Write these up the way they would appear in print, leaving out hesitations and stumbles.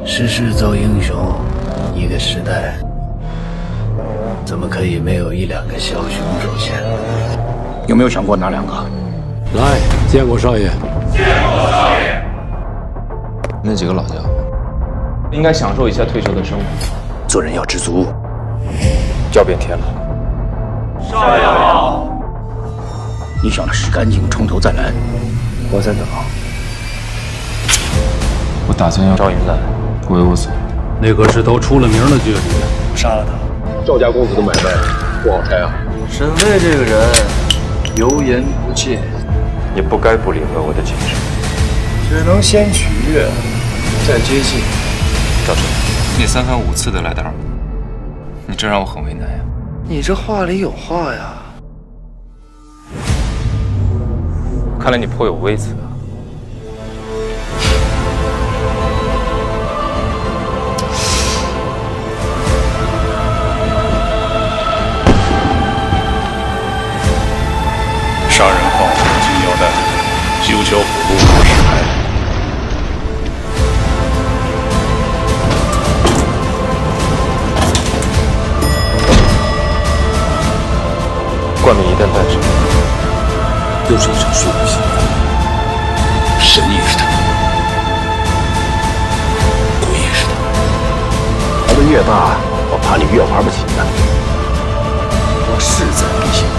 时势造英雄，一个时代怎么可以没有一两个枭雄走线？ 有没有想过哪两个？ 来，见过少爷。 见过少爷。 那几个老家伙应该享受一下退休的生活。 做人要知足，叫遍天了。 少爷好。 你想着洗干净，从头再来。 我在等。 我打算要赵云兰为我所。 那可是都出了名的绝技。 我杀了他。 赵家公子的买卖不好拆啊。 沈巍这个人油盐不进， 你不该不领会我的精神。 只能先取悦，再接近。 赵成，你3番5次的来打我，你这让我很为难呀。 你这话里有话呀。 看来你颇有微词啊。 杀人放火金腰带，修桥补路无石牌。 冠冕一旦诞生， 又是一场输不起。 神也是他，鬼也是他。玩得越大，我怕你越玩不起呢。我势在必行。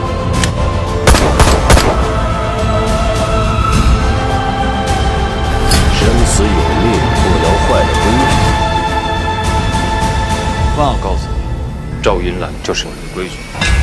生死有命，不能坏了规矩。 忘了告诉你，赵云兰就是你的规矩。